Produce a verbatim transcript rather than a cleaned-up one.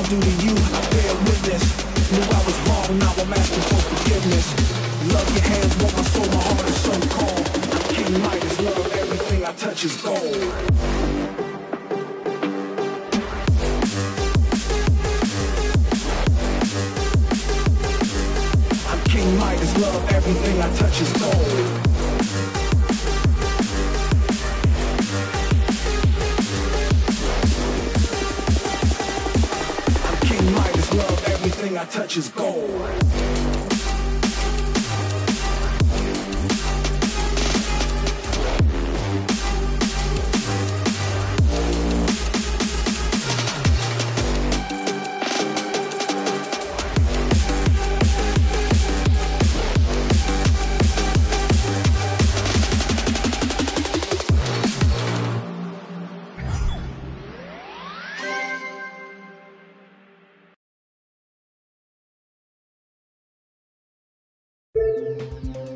do to you, I bear witness. Knew I was wrong, now I'm asking for forgiveness. Love your hands, want my soul, my heart is so cold. I'm King Midas, love everything I touch is gold. King Midas, love everything I touch is gold. I'm King Midas, love everything I touch is gold. Thank you.